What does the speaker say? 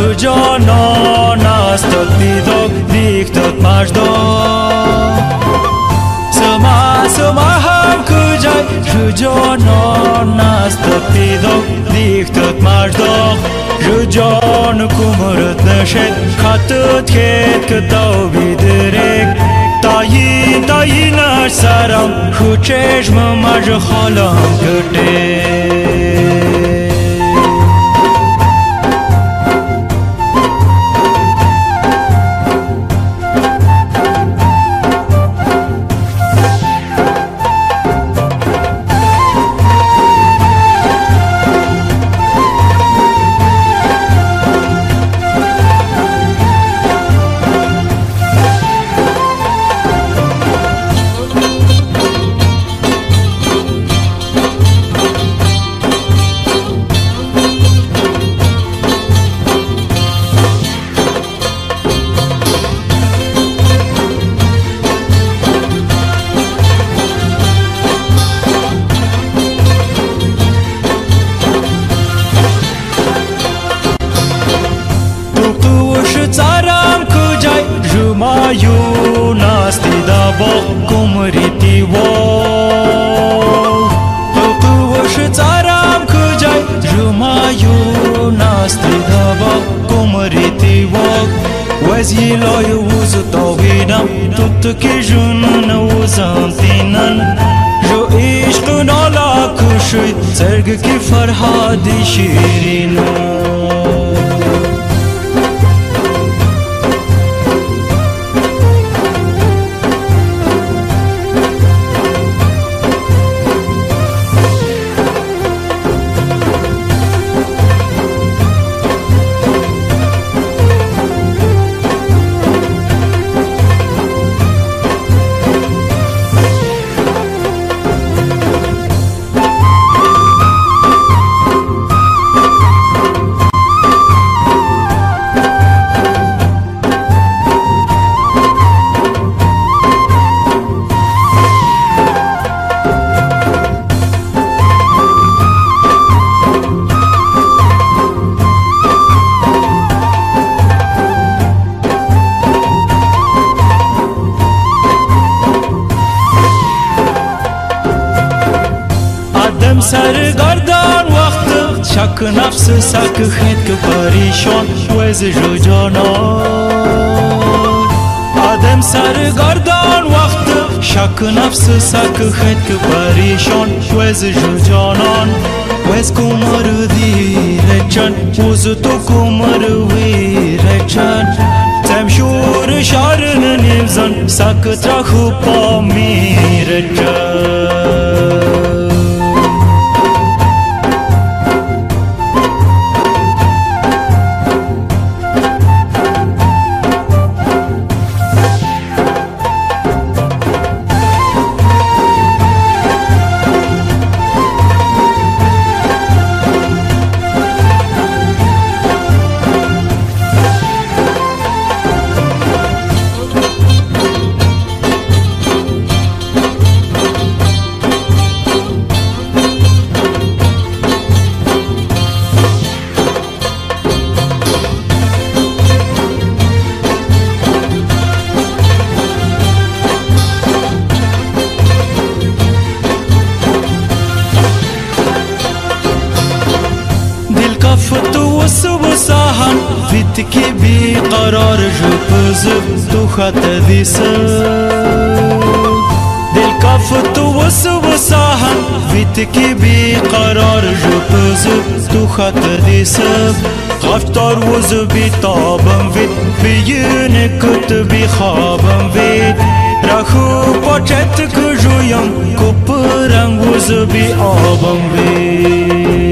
جانان است دیدار دیکتات مجدار سما هم کجای جانان است دیدار دیکتات مجدار جان کمرت نشد خطت که تو بیدرک تایی نش سرم خو چشم مج خالم کته جمایون استی دابا کمریتی و قوش ترم کجای جمایون استی دابا کمریتی و وزیلای وز توهینم توت که جنون وزم تینن جو عشق نالا کشوی سرگ که فرهادی شیرینم سرگردان وقت شک نفس سک خید که پریشان وز جو جانان آدم سرگردان وقت شک نفس سک خید که پریشان وز جو جانان وز کمر دی رچن وز تو کمر وی رچن تم شور شارن نیمزن سک ترخو پا می رچن فيت كي بقرار جو بزب تو خط ديسب دل كافت وسب ساهم فيت كي بقرار جو بزب تو خط ديسب خفتار وزبي طابم فيت بيين كتبي خابم فيت راخو پاچت کجویم کپرم وزبي آبم فيت